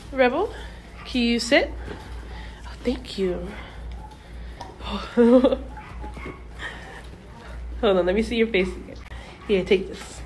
Rebel, can you sit? Oh, thank you. Hold on, let me see your face again. Here, take this.